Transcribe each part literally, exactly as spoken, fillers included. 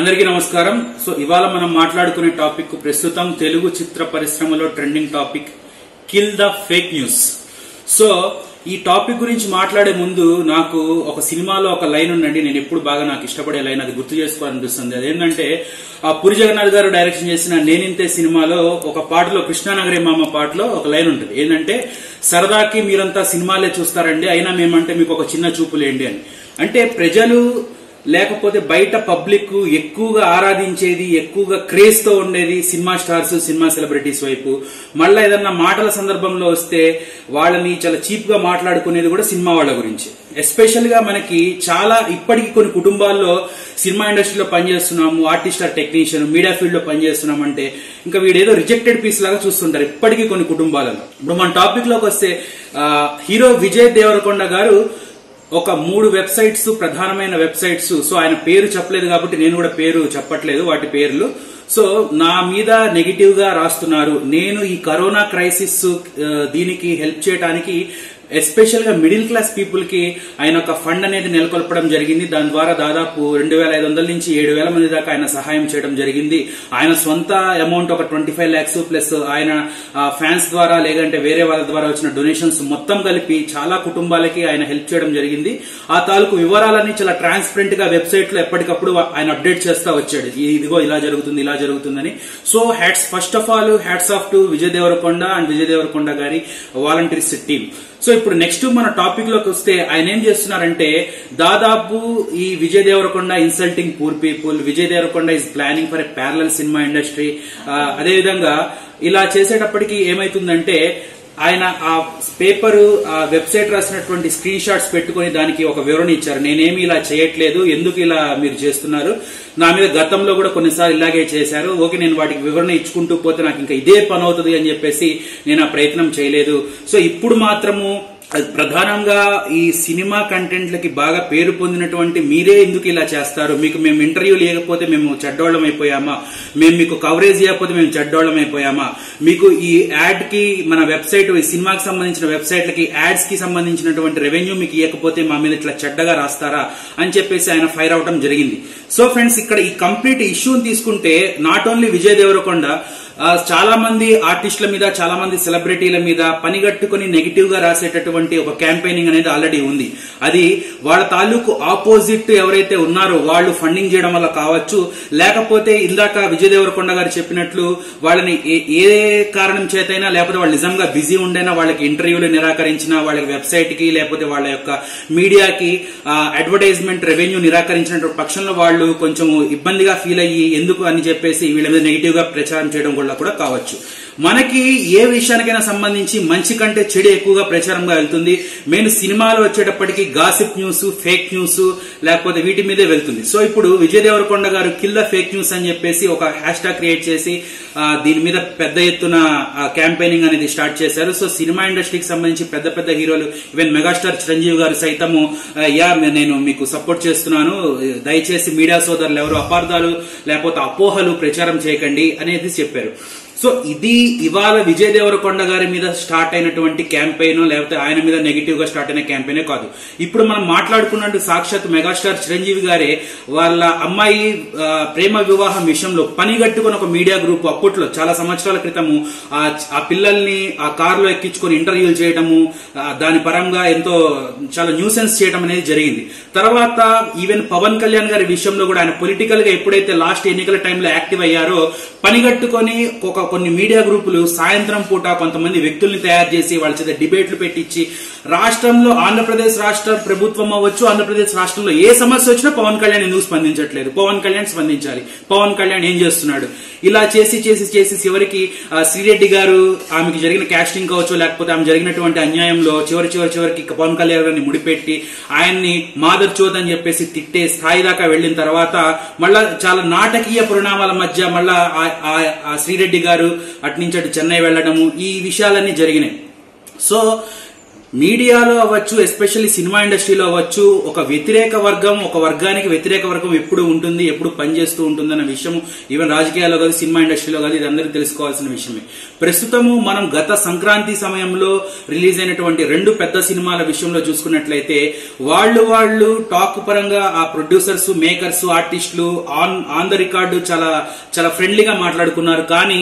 అందరికీ నమస్కారం. సో ఇవాళ మనం మాట్లాడుకునే టాపిక్ ప్రస్తుతం తెలుగు చిత్ర పరిశ్రమలో trending topic kill the fake news. So ఈ టాపిక్ గురించి మాట్లాడే ముందు నాకు ఒక సినిమాలో ఒక లైన్ ఉందండి, నేను ఎప్పుడు బాగా నాకు ఇష్టపడే లైన్, అది గుర్తు చేసుకోవాలనిపిస్తుంది. అదేంటంటే ఆ పూరి జగన్నాథ్ గారు డైరెక్షన్ చేసిన నేనింతే సినిమాలో ఒక పాటలో కృష్ణానగరి మామ పాటలో ఒక లైన్ ఉంటుంది. ఏంటంటే సరదాకి మీరంతా సినిమాలే చూస్తారండి, అయినా మేమంటే మీకు ఒక చిన్న చూపులేండి అని. అంటే ప్రజలు లేకపోతే బయట పబ్లిక్ ఎక్కువగా ఆరాధించేది, ఎక్కువగా క్రేజ్ తో ఉండేది సినిమా స్టార్స్, సినిమా సెలబ్రిటీస్ వైపు. మళ్ళా ఏదన్నా మాటల సందర్భంలో వస్తే వాళ్ళని చాలా చీప్ గా మాట్లాడుకునేది కూడా సినిమా వాళ్ళ గురించి. ఎస్పెషల్ గా మనకి చాలా ఇప్పటికీ కొన్ని కుటుంబాల్లో సినిమా ఇండస్ట్రీలో పనిచేస్తున్నాము, artist or technician, media field లో పనిచేస్తున్నాం అంటే ఇంకా వీడేదో రిజెక్టెడ్ పీస్ లాగా చూస్తుంటారు ఇప్పటికీ కొన్ని కుటుంబాలలో. ఇప్పుడు మన టాపిక్ లోకి వస్తే హీరో విజయ్ దేవరకొండ గారు ఒక మూడు వెబ్సైట్స్, ప్రధానమైన వెబ్సైట్స్, సో ఆయన పేరు చెప్పలేదు కాబట్టి నేను కూడా పేరు చెప్పట్లేదు వాటి పేర్లు. సో నా మీద నెగిటివ్ గా రాస్తున్నారు. నేను ఈ కరోనా క్రైసిస్ దీనికి హెల్ప్ చేయడానికి ఎస్పెషల్ గా మిడిల్ క్లాస్ పీపుల్ కి ఆయన ఒక ఫండ్ అనేది నెలకొల్పడం జరిగింది. దాని ద్వారా దాదాపు రెండు వేల ఐదు వందల నుంచి ఏడు వేల మంది దాకా ఆయన సహాయం చేయడం జరిగింది. ఆయన సొంత అమౌంట్ ఒక ట్వంటీ ఫైవ్ లాక్స్ ప్లస్ ఆయన ఫ్యాన్స్ ద్వారా లేదంటే వేరే వాళ్ళ ద్వారా వచ్చిన డొనేషన్స్ మొత్తం కలిపి చాలా కుటుంబాలకి ఆయన హెల్ప్ చేయడం జరిగింది. ఆ తాలూకు వివరాలన్నీ చాలా ట్రాన్స్పరెంట్ గా వెబ్సైట్ లో ఎప్పటికప్పుడు ఆయన అప్డేట్ చేస్తా వచ్చాడు, ఇదిగో ఇలా జరుగుతుంది ఇలా జరుగుతుందని. So hats first of all hats off to Vijay Deverakonda and Vijay Deverakonda గారి వాలంటీర్స్ టీమ్. సో ఇప్పుడు నెక్స్ట్ మన టాపిక్ లోకి వస్తే ఆయన ఏం చేస్తున్నారంటే దాదాపు ఈ Vijay Deverakonda insulting poor people, Vijay Deverakonda is planning for a parallel cinema industry. అదేవిధంగా ఇలా చేసేటప్పటికి ఏమైతుందంటే ఆయన ఆ పేపర్ ఆ వెబ్సైట్ రాసినటువంటి స్క్రీన్ షాట్స్ పెట్టుకుని దానికి ఒక వివరణ ఇచ్చారు. నేనేమి ఇలా చేయట్లేదు, ఎందుకు ఇలా మీరు చేస్తున్నారు, నా మీద గతంలో కూడా కొన్నిసార్లు ఇలాగే చేశారు, ఓకే నేను వాటికి వివరణ ఇచ్చుకుంటూ పోతే నాకు ఇంకా ఇదే పని అవుతుంది అని చెప్పేసి నేను ఆ ప్రయత్నం చేయలేదు. సో ఇప్పుడు మాత్రము ప్రధానంగా ఈ సినిమా కంటెంట్లకి బాగా పేరు పొందినటువంటి మీరే ఎందుకు ఇలా చేస్తారు, మీకు మేము ఇంటర్వ్యూ లేకపోతే మేము చెడ్డోళ్ళం అయిపోయామా, మేము మీకు కవరేజ్ చేయకపోతే మేము చెడ్డోళ్ళం అయిపోయామా, మీకు ఈ యాడ్ కి మన వెబ్సైట్ ఈ సినిమాకి సంబంధించిన వెబ్సైట్లకి యాడ్స్ కి సంబంధించినటువంటి రెవెన్యూ మీకు ఇవ్వకపోతే మా మీద ఇట్లా చెడ్డగా రాస్తారా అని చెప్పేసి ఆయన ఫైర్ అవటం జరిగింది. సో ఫ్రెండ్స్ ఇక్కడ ఈ కంప్లీట్ ఇష్యూని తీసుకుంటే నాట్ ఓన్లీ విజయ్ దేవరకొండ, చాలా మంది ఆర్టిస్టుల మీద, చాలా మంది సెలబ్రిటీల మీద పనిగట్టుకుని నెగిటివ్ గా రాసేటటువంటి ఒక క్యాంపెయినింగ్ అనేది ఆల్రెడీ ఉంది. అది వాళ్ళ తాలూకు ఆపోజిట్ ఎవరైతే ఉన్నారో వాళ్ళు ఫండింగ్ చేయడం వల్ల కావచ్చు, లేకపోతే ఇందాక విజయ్ దేవరకొండ గారు చెప్పినట్లు వాళ్ళని ఏ కారణం చేతైనా, లేకపోతే వాళ్ళు నిజంగా బిజీ ఉండైనా వాళ్ళకి ఇంటర్వ్యూలు నిరాకరించినా, వాళ్ళ వెబ్సైట్ కి లేకపోతే వాళ్ళ యొక్క మీడియాకి అడ్వర్టైజ్మెంట్ రెవెన్యూ నిరాకరించిన పక్షంలో వాళ్ళు కొంచెం ఇబ్బందిగా ఫీల్ అయ్యి ఎందుకు అని చెప్పేసి వీళ్ళ మీద నెగిటివ్ గా ప్రచారం చేయడం కూడా కావచ్చు. మనకి ఏ విషయానికైనా సంబంధించి మంచి కంటే చెడు ఎక్కువగా ప్రచారంగా వెళ్తుంది. మెయిన్ సినిమాలో వచ్చేటప్పటికి గాసిప్ న్యూస్, ఫేక్ న్యూస్ లేకపోతే వీటి మీదే వెళ్తుంది. సో ఇప్పుడు విజయ్ దేవరకొండ గారు కిల్ ద ఫేక్ న్యూస్ అని చెప్పేసి ఒక హ్యాష్ ట్యాగ్ క్రియేట్ చేసి దీని మీద పెద్ద ఎత్తున క్యాంపెయినింగ్ అనేది స్టార్ట్ చేశారు. సో సినిమా ఇండస్ట్రీకి సంబంధించి పెద్ద పెద్ద హీరోలు, ఈవెన్ మెగాస్టార్ చిరంజీవి గారు సైతము యా నేను మీకు సపోర్ట్ చేస్తున్నాను, దయచేసి మీడియా సోదరులు ఎవరు అపార్థాలు లేకపోతే అపోహలు ప్రచారం చేయకండి అనేది చెప్పారు. సో ఇది ఇవాళ విజయ్ దేవరకొండ గారి మీద స్టార్ట్ అయినటువంటి క్యాంపెయిన్, లేకపోతే ఆయన మీద నెగిటివ్ గా స్టార్ట్ అయిన క్యాంపెయినే కాదు. ఇప్పుడు మనం మాట్లాడుకున్నట్టు సాక్షాత్ మెగాస్టార్ చిరంజీవి గారే వాళ్ళ అమ్మాయి ప్రేమ వివాహం విషయంలో పనిగట్టుకుని ఒక మీడియా గ్రూప్ అప్పట్లో చాలా సంవత్సరాల క్రితము ఆ పిల్లల్ని ఆ కారులో ఎక్కించుకొని ఇంటర్వ్యూలు చేయడము, దాని పరంగా ఎంతో చాలా న్యూసెన్స్ చేయడం అనేది జరిగింది. తర్వాత ఈవెన్ పవన్ కళ్యాణ్ గారి విషయంలో కూడా ఆయన పొలిటికల్ గా ఎప్పుడైతే లాస్ట్ ఎన్నికల టైంలో యాక్టివ్ అయ్యారో పనిగట్టుకొని ఒక కొన్ని మీడియా గ్రూపులు సాయంత్రం పూట కొంతమంది వ్యక్తుల్ని తయారు చేసి వాళ్ళ చేత డిబేట్లు పెట్టించి రాష్ట్రంలో ఆంధ్రప్రదేశ్ రాష్ట్ర ప్రభుత్వం అవ్వచ్చు, ఆంధ్రప్రదేశ్ రాష్ట్రంలో ఏ సమస్య వచ్చినా పవన్ కళ్యాణ్ ఎందుకు స్పందించట్లేదు, పవన్ కళ్యాణ్ స్పందించాలి, పవన్ కళ్యాణ్ ఏం చేస్తున్నాడు, ఇలా చేసి చేసి చేసి చివరికి శ్రీరెడ్డి గారు ఆమెకి జరిగిన క్యాస్టింగ్ కావచ్చు లేకపోతే ఆమె జరిగినటువంటి అన్యాయంలో చివరి చివరి చివరికి పవన్ కళ్యాణ్ గారిని ముడిపెట్టి ఆయన్ని మాదర్ చోద్ అని చెప్పేసి తిట్టే స్థాయి దాకా వెళ్లిన తర్వాత మళ్ళా చాలా నాటకీయ పరిణామాల మధ్య మళ్ళా ఆ శ్రీరెడ్డి గారు అటు నుంచి అటు చెన్నై వెళ్లడము, ఈ విషయాలన్నీ జరిగినాయి. సో మీడియాలో అవ్వచ్చు, ఎస్పెషల్లీ సినిమా ఇండస్ట్రీలో అవ్వచ్చు, ఒక వ్యతిరేక వర్గం ఒక వర్గానికి వ్యతిరేక వర్గం ఎప్పుడు ఉంటుంది, ఎప్పుడు పనిచేస్తూ ఉంటుంది అన్న విషయం ఈవెన్ రాజకీయాల్లో కాదు, సినిమా ఇండస్ట్రీలో కాదు, ఇది అందరికీ తెలుసుకోవాల్సిన విషయమే. ప్రస్తుతము మనం గత సంక్రాంతి సమయంలో రిలీజ్ అయినటువంటి రెండు పెద్ద సినిమాల విషయంలో చూసుకున్నట్లయితే వాళ్ళు వాళ్ళు టాక్ పరంగా ఆ ప్రొడ్యూసర్స్, మేకర్స్, ఆర్టిస్టులు ఆన్ ఆన్ ద రికార్డు చాలా చాలా ఫ్రెండ్లీగా మాట్లాడుకున్నారు. కానీ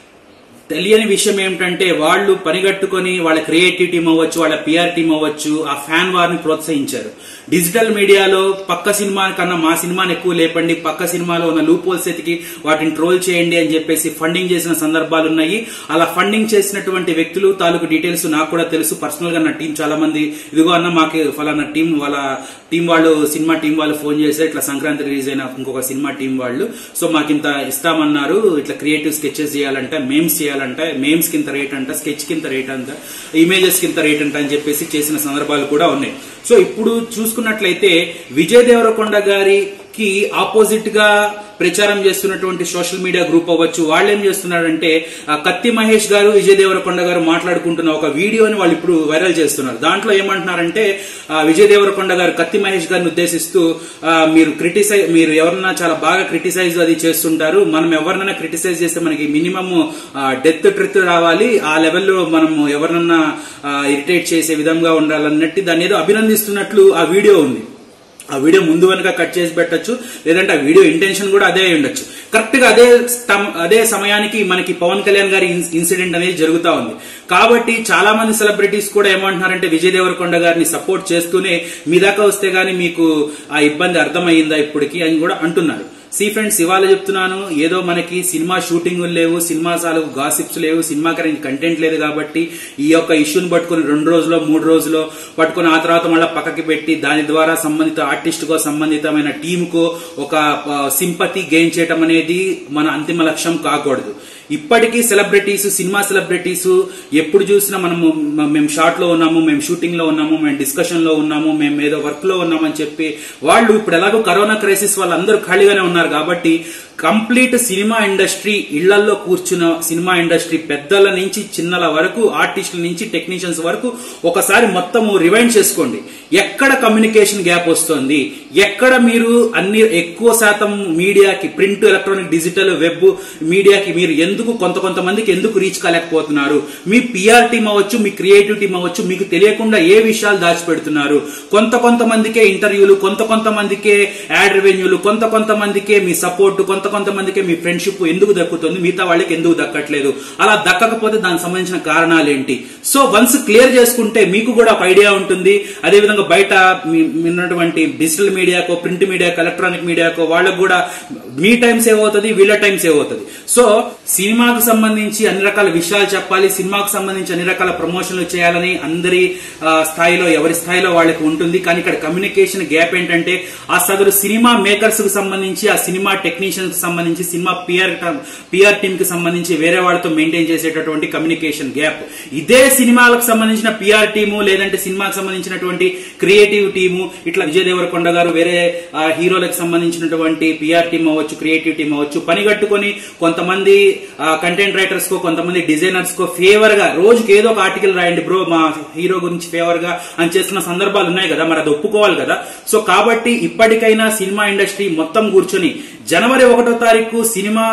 తెలియని విషయం ఏమిటంటే వాళ్ళు పనిగట్టుకుని వాళ్ళ క్రియేటివ్ టీం అవ్వచ్చు, వాళ్ళ పిఆర్ టీం అవ్వచ్చు, ఆ ఫ్యాన్ వార్ని ప్రోత్సహించారు. డిజిటల్ మీడియాలో పక్క సినిమా కన్నా మా సినిమాని ఎక్కువ లేపండి, పక్క సినిమాలో ఉన్న లూప్ హోల్స్ ఎతికి వాటిని ట్రోల్ చేయండి అని చెప్పేసి ఫండింగ్ చేసిన సందర్భాలు ఉన్నాయి. అలా ఫండింగ్ చేసినటువంటి వ్యక్తులు తాలూకు డీటెయిల్స్ నాకు కూడా తెలుసు. పర్సనల్ గా నా టీం చాలా మంది ఇదిగో అన్న మాకు ఫలానా టీం వాళ్ళ టీం వాళ్ళు సినిమా టీం వాళ్ళు ఫోన్ చేశారు, ఇట్లా సంక్రాంతి రిలీజ్ అయిన ఇంకొక సినిమా టీం వాళ్ళు, సో మాకు ఇంత ఇస్తామన్నారు, ఇట్లా క్రియేటివ్ స్కెచెస్ చేయాలంటే, మేమ్స్ చేయాలంటే, మేమ్స్ కింద రేట్ అంట, స్కెచ్ కింద రేట్ అంట, ఇమేజెస్ కింద రేట్ అంట అని చెప్పేసి చేసిన సందర్భాలు కూడా ఉన్నాయి. సో ఇప్పుడు చూసుకున్నట్లయితే విజయ్ దేవరకొండ గారికి ఆపోజిట్ గా ప్రచారం చేస్తున్నటువంటి సోషల్ మీడియా గ్రూప్ అవ్వచ్చు, వాళ్ళు ఏం చేస్తున్నారంటే కత్తి మహేష్ గారు, విజయ్ దేవరకొండ గారు మాట్లాడుకుంటున్న ఒక వీడియోని వాళ్ళు ఇప్పుడు వైరల్ చేస్తున్నారు. దాంట్లో ఏమంటున్నారంటే విజయ్ దేవరకొండ గారు కత్తి మహేష్ గారిని ఉద్దేశిస్తూ మీరు క్రిటిసైజ్ మీరు ఎవరన్నా చాలా బాగా క్రిటిసైజ్ అది చేస్తుంటారు, మనం ఎవరినైనా క్రిటిసైజ్ చేస్తే మనకి మినిమం డెత్ ట్రిత్ రావాలి, ఆ లెవెల్లో మనం ఎవరినన్నా ఇరిటేట్ చేసే విధంగా ఉండాలన్నట్టు దాన్ని ఏదో అభినందిస్తున్నట్లు ఆ వీడియో ఉంది. ఆ వీడియో ముందు వెనక కట్ చేసి పెట్టచ్చు, లేదంటే ఆ వీడియో ఇంటెన్షన్ కూడా అదే ఉండొచ్చు. కరెక్ట్ గా అదే అదే సమయానికి మనకి పవన్ కళ్యాణ్ గారి ఇన్సిడెంట్ అనేది జరుగుతా ఉంది. కాబట్టి చాలా మంది సెలబ్రిటీస్ కూడా ఏమంటున్నారంటే విజయ్ దేవరకొండ గారిని సపోర్ట్ చేస్తూనే మీ దాకా వస్తే గానీ మీకు ఆ ఇబ్బంది అర్థమయ్యిందా ఇప్పటికి అని కూడా అంటున్నారు. సి ఫ్రెండ్స్, ఇవాళ చెప్తున్నాను, ఏదో మనకి సినిమా షూటింగులు లేవు, సినిమా సాలు గాసిప్స్ లేవు, సినిమాకి కంటెంట్ లేదు కాబట్టి ఈ యొక్క ఇష్యూని పట్టుకుని రెండు రోజులో మూడు రోజులో పట్టుకుని ఆ తర్వాత మళ్ళీ పక్కకి పెట్టి దాని ద్వారా సంబంధిత ఆర్టిస్ట్ కో సంబంధితమైన టీమ్ కో ఒక సింపతి గెయిన్ చేయడం అనేది మన అంతిమ లక్ష్యం కాకూడదు. ఇప్పటికీ సెలబ్రిటీస్, సినిమా సెలబ్రిటీస్ ఎప్పుడు చూసినా మనము మేము షార్ట్ లో ఉన్నాము, మేము షూటింగ్ లో ఉన్నాము, మేము డిస్కషన్ లో ఉన్నాము, మేము ఏదో వర్క్ లో ఉన్నామని చెప్పి వాళ్ళు ఇప్పుడు ఎలాగో కరోనా క్రైసిస్ వాళ్ళందరూ ఖాళీగానే ఉన్నారు కాబట్టి కంప్లీట్ సినిమా ఇండస్ట్రీ ఇళ్లలో కూర్చున్న సినిమా ఇండస్ట్రీ పెద్దల నుంచి చిన్నల వరకు, ఆర్టిస్టుల నుంచి టెక్నీషియన్స్ వరకు ఒకసారి మొత్తము రివైండ్ చేసుకోండి. ఎక్కడ కమ్యూనికేషన్ గ్యాప్ వస్తుంది, ఎక్కడ మీరు అన్ని ఎక్కువ శాతం మీడియాకి, ప్రింట్, ఎలక్ట్రానిక్, డిజిటల్, వెబ్ మీడియాకి మీరు ఎందుకు కొంత కొంతమందికి ఎందుకు రీచ్ కాలేకపోతున్నారు, మీ పిఆర్ టీం అవ్వచ్చు, మీ క్రియేటివ్ టీం అవ్వచ్చు, మీకు తెలియకుండా ఏ విషయాలు దాచిపెడుతున్నారు, కొంత కొంతమందికే ఇంటర్వ్యూలు, కొంత కొంతమందికే యాడ్ రెవెన్యూలు, కొంత కొంతమందికే మీ సపోర్ట్, కొంత కొంతమందికే మీ ఫ్రెండ్షిప్ ఎందుకు దక్కుతుంది, మిగతా వాళ్ళకి ఎందుకు దక్కట్లేదు, అలా దక్కకపోతే దానికి సంబంధించిన కారణాలు ఏంటి. సో వన్స్ క్లియర్ చేసుకుంటే మీకు కూడా ఒక ఐడియా ఉంటుంది. అదేవిధంగా బయట ఉన్నటువంటి డిజిటల్ మీడియాకో, ప్రింట్ మీడియాకో, ఎలక్ట్రానిక్ మీడియాకో వాళ్ళకు కూడా మీ టైం సేవ్ అవుతుంది, వీళ్ళ టైం సేవ్ అవుతుంది. సో సినిమాకు సంబంధించి అన్ని రకాల విషయాలు చెప్పాలి, సినిమాకు సంబంధించి అన్ని రకాల ప్రమోషన్లు చేయాలని అందరి స్థాయిలో, ఎవరి స్థాయిలో వాళ్ళకి ఉంటుంది. కానీ ఇక్కడ కమ్యూనికేషన్ గ్యాప్ ఏంటంటే ఆ సదరు సినిమా మేకర్స్ కు సంబంధించి, ఆ సినిమా టెక్నీషియన్స్ కు సంబంధించి, సినిమా పిఆర్ పిఆర్ టీమ్ కి సంబంధించి వేరే వాళ్ళతో మెయింటైన్ చేసేటటువంటి కమ్యూనికేషన్ గ్యాప్. ఇదే సినిమాలకు సంబంధించిన పిఆర్ టీము, లేదంటే సినిమాకు సంబంధించినటువంటి క్రియేటివ్ టీము, ఇట్లా విజయ్ దేవరకొండ గారు వేరే హీరోలకు సంబంధించినటువంటి పిఆర్ టీమ్ అవ్వచ్చు, క్రియేటివ్ టీమ్ అవ్వచ్చు, పనిగట్టుకుని కొంతమంది కంటెంట్ రైటర్స్ కో, కొంతమంది డిజైనర్స్ కో ఫేవర్ గా రోజుకి ఏదో ఒక ఆర్టికల్ రాయండి బ్రో మా హీరో గురించి ఫేవర్ గా అని చేస్తున్న సందర్భాలు ఉన్నాయి కదా, మరి అది ఒప్పుకోవాలి కదా. సో కాబట్టి ఇప్పటికైనా సినిమా ఇండస్ట్రీ మొత్తం కూర్చొని జనవరి ఒకటో తారీఖు సినిమా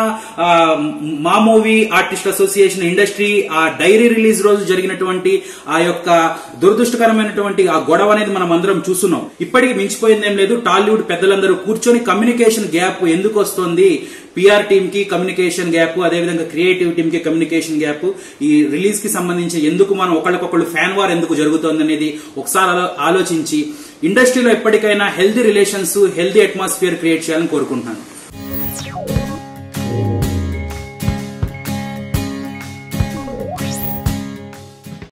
మా మూవీ ఆర్టిస్ట్ అసోసియేషన్ ఇండస్ట్రీ ఆ డైరీ రిలీజ్ రోజు జరిగినటువంటి ఆ యొక్క దురదృష్టకరమైనటువంటి ఆ గొడవ అనేది మనం అందరం చూస్తున్నాం. ఇప్పటికి మించిపోయిందేం లేదు. టాలీవుడ్ పెద్దలందరూ కూర్చొని కమ్యూనికేషన్ గ్యాప్ ఎందుకు వస్తుంది, పిఆర్ టీమ్ కి కమ్యూనికేషన్ గ్యాప్, అదేవిధంగా క్రియేటివ్ టీమ్ కి కమ్యూనికేషన్ గ్యాప్, ఈ రిలీజ్ కి సంబంధించి ఎందుకు మనం ఒకళ్ళకొకళ్ళు ఫ్యాన్ వార్ ఎందుకు జరుగుతోంది అనేది ఒకసారి ఆలోచించి ఇండస్ట్రీలో ఎప్పటికైనా healthy relations, healthy atmosphere create చేయాలని కోరుకుంటున్నాను.